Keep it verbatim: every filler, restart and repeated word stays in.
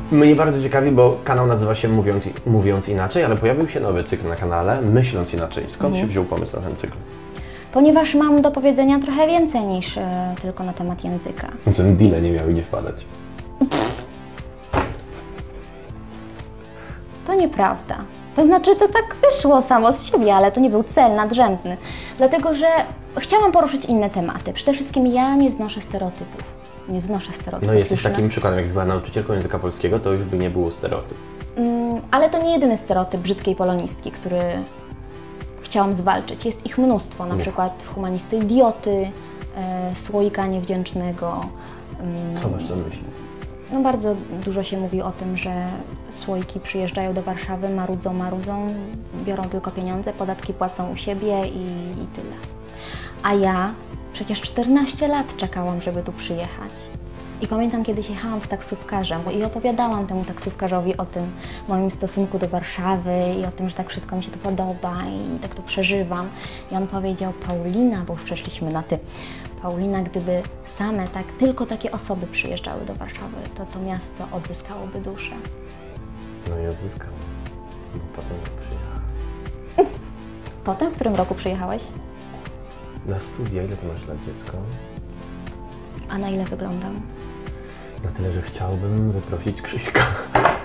Mnie bardzo ciekawi, bo kanał nazywa się Mówiąc, Mówiąc Inaczej, ale pojawił się nowy cykl na kanale Myśląc Inaczej. Skąd mhm. się wziął pomysł na ten cykl? Ponieważ mam do powiedzenia trochę więcej niż e, tylko na temat języka. No ten deale nie miały nie wpadać. To nieprawda. To znaczy, to tak wyszło samo z siebie, ale to nie był cel nadrzędny. Dlatego, że chciałam poruszyć inne tematy. Przede wszystkim ja nie znoszę stereotypów. Nie znoszę stereotypów. No jesteś takim przykładem, jak była nauczycielką języka polskiego, to już by nie było stereotypów. Mm, ale to nie jedyny stereotyp brzydkiej polonistki, który chciałam zwalczyć. Jest ich mnóstwo, na Mów. przykład humanisty idioty, e, słoika niewdzięcznego. Mm, Co masz na myśli? No bardzo dużo się mówi o tym, że słoiki przyjeżdżają do Warszawy, marudzą, marudzą, biorą tylko pieniądze, podatki płacą u siebie i, i tyle. A ja przecież czternaście lat czekałam, żeby tu przyjechać. I pamiętam, kiedyś jechałam z taksówkarzem i opowiadałam temu taksówkarzowi o tym moim stosunku do Warszawy i o tym, że tak wszystko mi się tu podoba i tak to przeżywam. I on powiedział: Paulina, bo już przeszliśmy na ty, Paulina, gdyby same tak, tylko takie osoby przyjeżdżały do Warszawy, to to miasto odzyskałoby duszę. No i odzyskało, bo potem jak przyjechałem. Potem? W którym roku przyjechałeś? Na studia. Ile ty masz lat, dziecko? A na ile wyglądam? Na tyle, że chciałbym wyprosić Krzyśka.